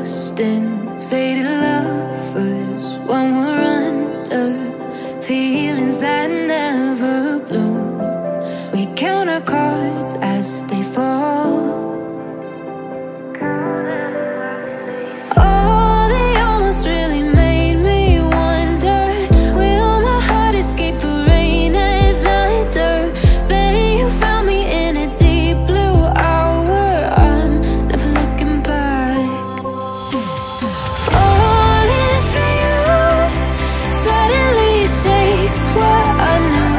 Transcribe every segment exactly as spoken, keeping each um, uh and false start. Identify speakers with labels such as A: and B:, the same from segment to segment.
A: lost in faded lovers when we're under feelings that never bloom. We count our cards as they fall. Oh, they almost really made me wonder, will my heart escape the rain and thunder? Then you found me in a deep blue hour, I'm never looking back. Falling for you suddenly shakes what I knew.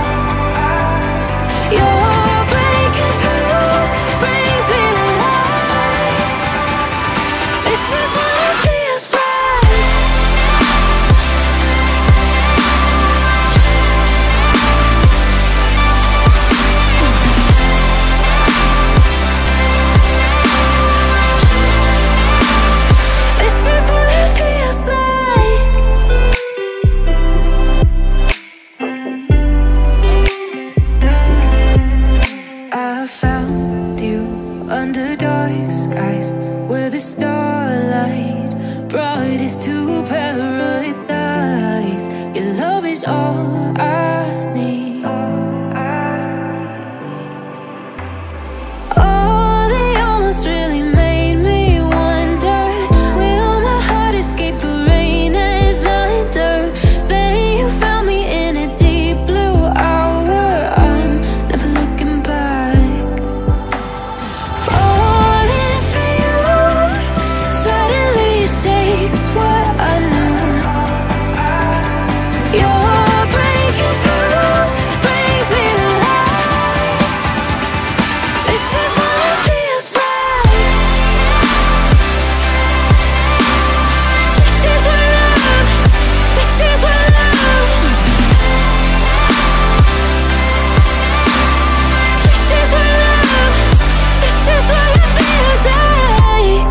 A: You're breaking through, brings me to life. This is what it feels like. This is what it feels like. I found you under dark skies where the starlight brought us to paradise. Your love is all I need. Oh, they almost really made me wonder, will my heart escape the rain and thunder? Then you found me in a deep blue hour, I'm never looking back. Falling for you suddenly shakes what I knew. You're breaking through, brings me to life. This is what it feels like. This is what love, this is what love. This is what love, this is what it feels like.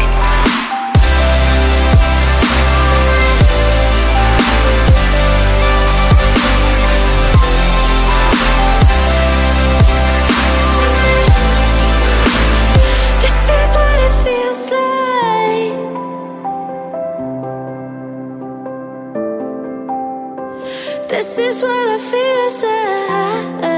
A: This is what it feels like. This is what it feels like.